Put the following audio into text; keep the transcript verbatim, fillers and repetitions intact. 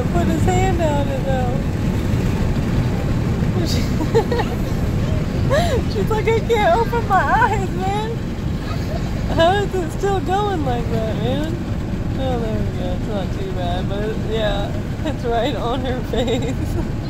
can't put his hand out it though. She's like, I can't open my eyes, man. How is it still going like that, man? Oh, there we go. It's not too bad, but yeah, it's right on her face.